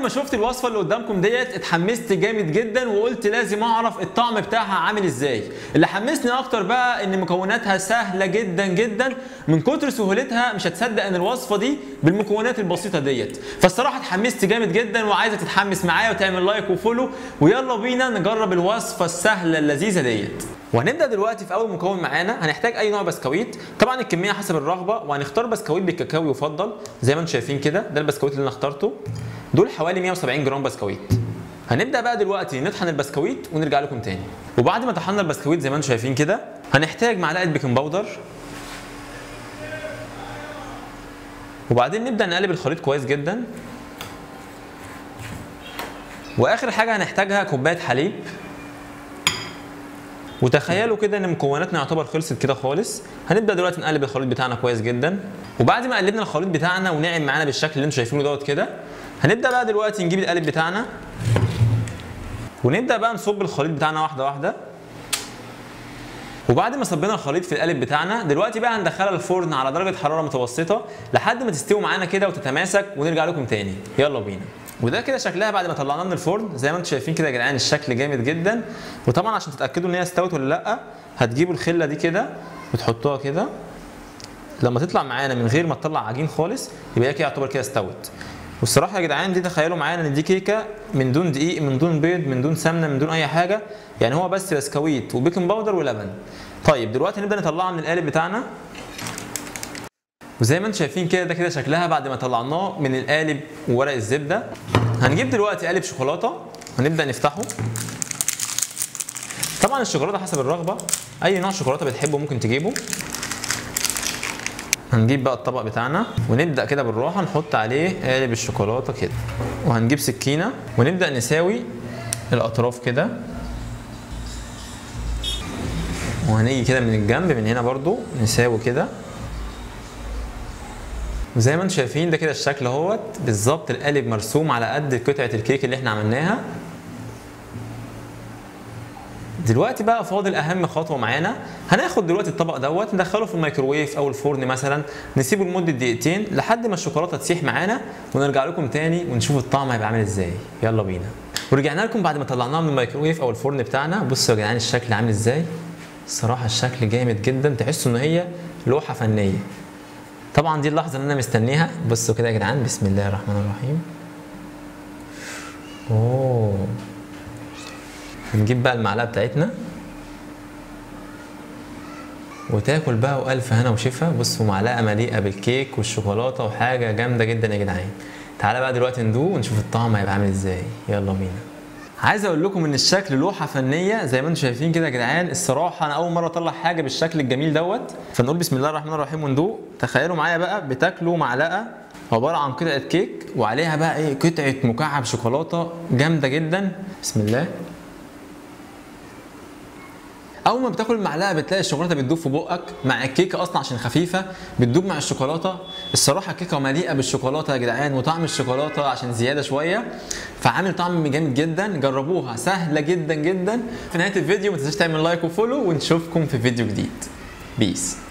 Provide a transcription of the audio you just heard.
ما شفت الوصفه اللي قدامكم ديت اتحمست جامد جدا وقلت لازم اعرف الطعم بتاعها عامل ازاي. اللي حمسني اكتر بقى ان مكوناتها سهله جدا جدا، من كتر سهولتها مش هتصدق ان الوصفه دي بالمكونات البسيطه ديت. فالصراحه اتحمست جامد جدا وعايزه تتحمس معايا وتعمل لايك وفولو، ويلا بينا نجرب الوصفه السهله اللذيذه ديت. وهنبدا دلوقتي في اول مكون معانا. هنحتاج اي نوع بسكويت، طبعا الكميه حسب الرغبه، وهنختار بسكويت بالكاكاو يفضل زي ما انتم شايفين كده. ده البسكويت اللي انا اخترته، دول حوالي 170 جرام بسكويت. هنبدا بقى دلوقتي نطحن البسكويت ونرجع لكم تاني. وبعد ما طحنا البسكويت زي ما انتم شايفين كده، هنحتاج معلقه بيكنج باودر، وبعدين نبدا نقلب الخليط كويس جدا. واخر حاجه هنحتاجها كوبايه حليب. وتخيلوا كده ان مكوناتنا يعتبر خلصت كده خالص. هنبدا دلوقتي نقلب الخليط بتاعنا كويس جدا. وبعد ما قلبنا الخليط بتاعنا وناعم معانا بالشكل اللي انتم شايفينه دوت كده، هنبدا بقى دلوقتي نجيب القالب بتاعنا ونبدا بقى نصب الخليط بتاعنا واحده واحده. وبعد ما صبينا الخليط في القالب بتاعنا، دلوقتي بقى هندخلها الفرن على درجه حراره متوسطه لحد ما تستوي معانا كده وتتماسك، ونرجع لكم تاني. يلا بينا. وده كده شكلها بعد ما طلعناها من الفرن زي ما انتم شايفين كده يا جدعان. الشكل جامد جدا. وطبعا عشان تتاكدوا ان هي استوت ولا لا، هتجيبوا الخله دي كده وتحطوها كده. لما تطلع معانا من غير ما تطلع عجين خالص، يبقى هي كده يعتبر كده استوت. والصراحه يا جدعان دي تخيلوا معانا ان دي كيكه من دون دقيق، من دون بيض، من دون سمنه، من دون اي حاجه، يعني هو بس بسكويت وبيكنج باودر ولبن. طيب دلوقتي نبدا نطلعها من القالب بتاعنا. وزي ما انتم شايفين كده، ده كده شكلها بعد ما طلعناه من القالب وورق الزبده. هنجيب دلوقتي قالب شوكولاته ونبدا نفتحه. طبعا الشوكولاته حسب الرغبه، اي نوع شوكولاته بتحبه ممكن تجيبه. هنجيب بقى الطبق بتاعنا ونبدا كده بالراحه نحط عليه قالب الشوكولاته كده. وهنجيب سكينه ونبدا نساوي الاطراف كده. وهنيجي كده من الجنب من هنا برضو نساوي كده. وزي ما انتم شايفين ده كده الشكل اهوت بالظبط. القالب مرسوم على قد قطعه الكيك اللي احنا عملناها. دلوقتي بقى فاضل اهم خطوه معانا. هناخد دلوقتي الطبق دوت ندخله في الميكروويف او الفرن مثلا، نسيبه لمده دقيقتين لحد ما الشوكولاته تسيح معانا، ونرجع لكم تاني ونشوف الطعم هيبقى عامل ازاي. يلا بينا. ورجعنا لكم بعد ما طلعناها من الميكروويف او الفرن بتاعنا. بصوا يا جدعان الشكل عامل ازاي. الصراحه الشكل جامد جدا، تحسوا ان هي لوحه فنيه. طبعا دي اللحظه اللي انا مستنيها. بصوا كده يا جدعان، بسم الله الرحمن الرحيم. اوه. هنجيب بقى المعلقه بتاعتنا وتاكل بقى والف هنا وشفا. بصوا معلقه مليئه بالكيك والشوكولاته وحاجه جامده جدا يا جدعان. تعالى بقى دلوقتي ندوق ونشوف الطعم هيبقى عامل ازاي. يلا بينا. عايز اقول لكم ان الشكل لوحه فنيه زي ما انتم شايفين كده يا جدعان. الصراحه انا اول مره اطلع حاجه بالشكل الجميل دوت. فنقول بسم الله الرحمن الرحيم وندوق. تخيلوا معايا بقى بتاكلوا معلقه عباره عن قطعه كيك وعليها بقى ايه، قطعه مكعب شوكولاته جامده جدا. بسم الله. اول ما بتاكل المعلقه بتلاقي الشوكولاته بتدوب في بقك مع الكيكه، اصلا عشان خفيفه بتدوب مع الشوكولاته. الصراحه الكيكه مليئه بالشوكولاته يا جدعان، وطعم الشوكولاته عشان زياده شويه فعامل طعم جامد جدا. جربوها، سهله جدا جدا. في نهايه الفيديو ما تنساش تعمل لايك وفولو، ونشوفكم في فيديو جديد. بيس.